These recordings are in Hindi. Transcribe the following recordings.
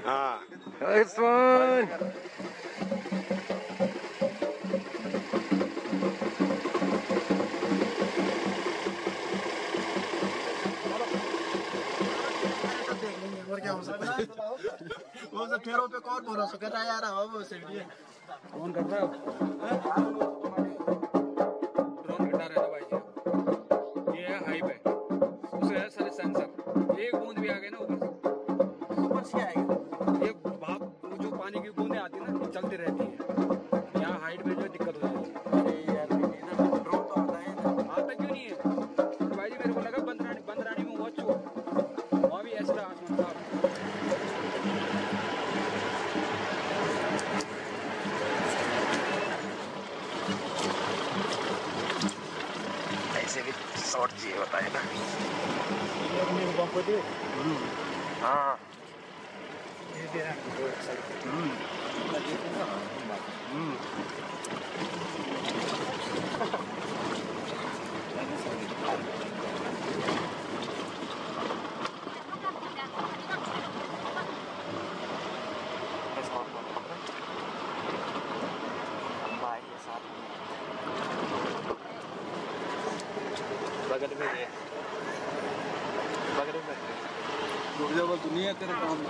हाँ इरफान और क्या हो सकता है? वो सब ठहरों पे कौन भरोसा कर रहा है यार? हवा वो सेफ्टी है। कौन कर रहा है? ड्रोन हटा रहे हैं भाई जी। ये है हाइवे, उसे है सारे सेंसर। एक बूंद भी आ गई ना ऊपर से आएगा। ये भाप, वो जो पानी की बूंदें आती है ना, ये चलती रहती है। यहाँ हाइट में जो दिक्कत हो जाती है। अरे यार इधर ड्रोन तो आता है ना। आता क्यों नहीं है भाई जी? मेरे को लगा बंदरानी में हुआ चूक, वहाँ भी ऐसा आसमान साफ। ऐसे भी शॉर्ट चाहिए होता है ना। हाँ बगल में ये बगल में दुनिया तेरे काम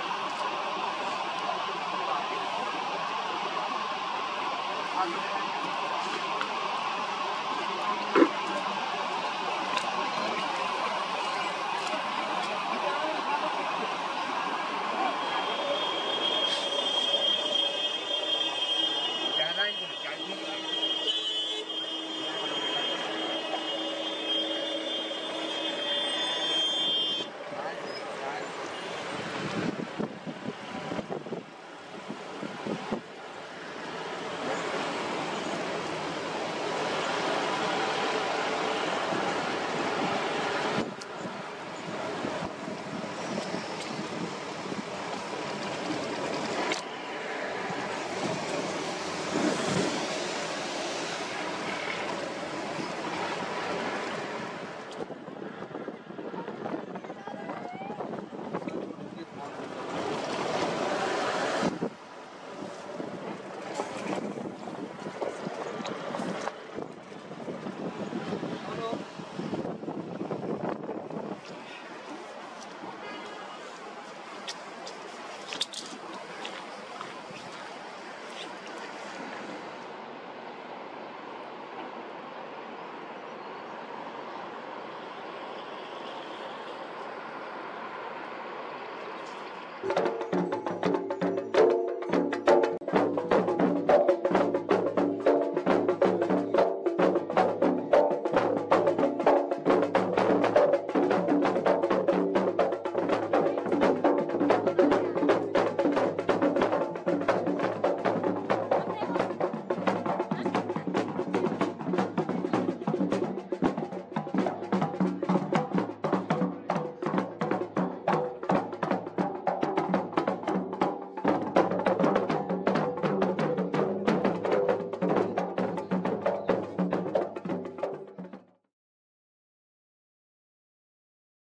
हाँ